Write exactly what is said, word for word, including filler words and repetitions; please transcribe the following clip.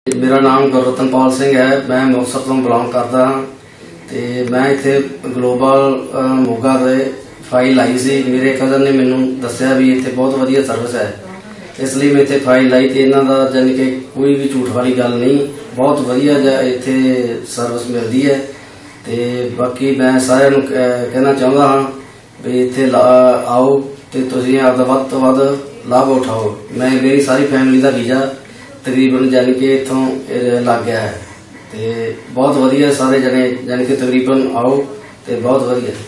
मेरा नाम गुररतनपाल सिंह है। मैं मुक्तसर तो बिलोंग करता हाँ ते मैं इत्थे ग्लोबल मोगा दे फाइल लाई सी। मेरे कजन ने मैनू दस्सिया भी इत्थे बहुत वधिया सर्विस है, इसलिए मैं इत्थे फाइल लाई ते इन्हां दा जानी कि कोई भी झूठ वाली गल नहीं, बहुत वधिया जा इत्थे सर्विस मिलती है। ते बाकी मैं सारिआं नूं कहना चाहुंदा हाँ भी इत्थे आओ ते तुसीं आपदा वध तों वध लाभ उठाओ। मैं मेरी सारी फैमिली का वीजा तकरीबन जानी कि इत्थों लग गया है ते बहुत वधिया, सारे जने जानी कि तकरीबन आओ ते बहुत वधिया।